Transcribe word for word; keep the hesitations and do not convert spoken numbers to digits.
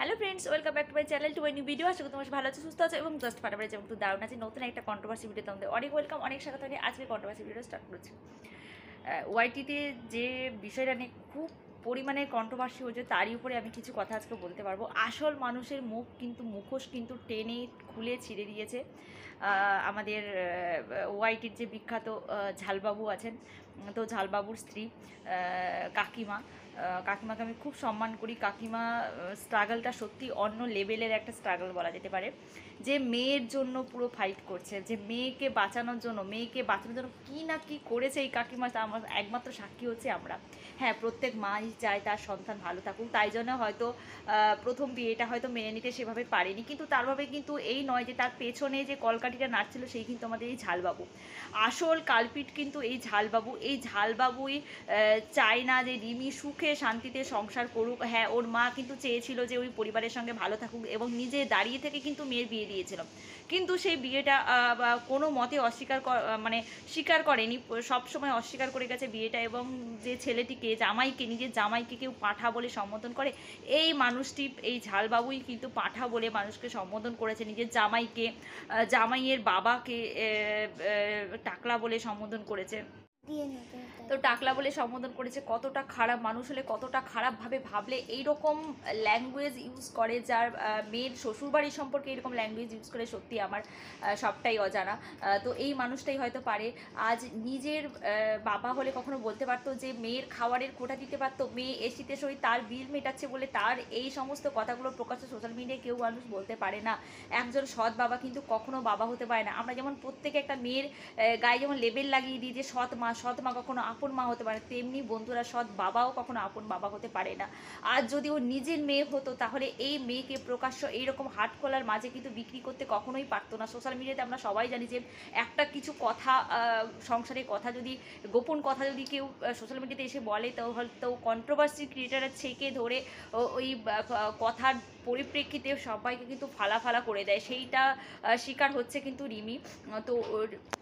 Hello friends, welcome back to my channel to my new video. আশা করি তোমার ভালো আছো, সুস্থ আছো এবং জাস্ট ফাটাফাটি যেমন একটু দারুণ আছে। নতুন একটা কন্ট্রোভার্সি ভিডিও তোমাদের অনেক ওয়েলকাম, অনেক স্বাগত। নিয়ে আজকে কন্ট্রোভার্সি ভিডিও স্টার্ট করছি। ওয়াইটিতে যে বিষয়টা নিয়ে খুব পরিমাণে কন্ট্রোভার্সি হয়েছে তারই উপরে আমি কিছু কথা আজকে বলতে পারবো। আসল মানুষের মুখ কিন্তু মুখোশ কিন্তু টেনে খুলে ছিঁড়ে দিয়েছে আমাদের ওয়াইটির যে বিখ্যাত ঝালবাবু আছেন, তো ঝালবাবুর স্ত্রী কাকিমা। কাকিমাকে আমি খুব সম্মান করি। কাকিমা স্ট্রাগলটা সত্যি অন্য লেভেলের একটা স্ট্রাগল বলা যেতে পারে। যে মেয়ের জন্য পুরো ফাইট করছে, যে মেয়েকে বাঁচানোর জন্য মেয়েকে বাঁচানোর জন্য কী না কী করেছে এই কাকিমা, তা আমার একমাত্র সাক্ষী হচ্ছে আমরা। হ্যাঁ, প্রত্যেক মাই চায় তার সন্তান ভালো থাকুক, তাই জন্য হয়তো প্রথম বিয়েটা হয়তো মেনে নিতে সেভাবে পারেনি, কিন্তু তারভাবে কিন্তু এই নয় যে তার পেছনে যে কলকাঠিটা নাড়ছিল সেই কিন্তু আমাদের এই ঝালবাবু। আসল কালপিট কিন্তু এই ঝালবাবু। এই ঝালবাবুই চায় না যে রিমি সুখে শান্তিতে সংসার করুক। হ্যাঁ, ওর মা কিন্তু চেয়েছিল যে ওই পরিবারের সঙ্গে ভালো থাকুক এবং নিজে দাঁড়িয়ে থেকে কিন্তু মেয়ের বিয়ে দিয়েছিল, কিন্তু সেই বিয়েটা কোনো মতে অস্বীকার মানে স্বীকার করেনি, সবসময় অস্বীকার করে গেছে বিয়েটা। এবং যে ছেলেটিকে জামাইকে নিজের জামাইকে কেউ পাঁঠা বলে সম্বোধন করে, এই মানুষটি এই ঝালবাবুই কিন্তু পাঁঠা বলে মানুষকে সম্বোধন করেছে। নিজের জামাইকে, জামাইয়ের বাবাকে টাকলা বলে সম্বোধন করেছে। তো টাকলা বলে সম্বোধন করেছে। কতটা খারাপ মানুষ হলে কতটা খারাপভাবে ভাবলে এইরকম ল্যাঙ্গুয়েজ ইউজ করে, যার মেয়ের শ্বশুরবাড়ির সম্পর্কে এরকম ল্যাঙ্গুয়েজ ইউজ করে, সত্যি আমার সবটাই অজানা। তো এই মানুষটাই হয়তো পারে। আজ নিজের বাবা হলে কখনো বলতে পারতো যে মেয়ের খাবারের কোটা দিতে পারতো, মেয়ে এসিতে সই তার বিল মেটাচ্ছে বলে তার এই সমস্ত কথাগুলো প্রকাশ্য সোশ্যাল মিডিয়ায় কেউ মানুষ বলতে পারে না। একজন সৎ বাবা কিন্তু কখনো বাবা হতে পারে না। আমরা যেমন প্রত্যেকে একটা মেয়ের গায়ে যেমন লেবেল লাগিয়ে দিই যে সৎ মা, সৎ মা কখনো আপন মা হতে পারে, তেমনি বন্ধুরা সৎ বাবাও কখনো আপন বাবা হতে পারে না। আর যদি ও নিজের মেয়ে হতো তাহলে এই মেয়েকে প্রকাশ্য এইরকম হাট খোলার মাঝে কিন্তু বিক্রি করতে কখনোই পারতো না। সোশ্যাল মিডিয়াতে আমরা সবাই জানি যে একটা কিছু কথা, সংসারের কথা যদি, গোপন কথা যদি কেউ সোশ্যাল মিডিয়াতে এসে বলে, তো হয়তো কন্ট্রোভার্সি ক্রিয়েটাররা ছেঁকে ধরে ওই কথার পরিপ্রেক্ষিতে সবাইকে কিন্তু ফালা ফালা করে দেয়। সেইটা শিকার হচ্ছে কিন্তু রিমি। তো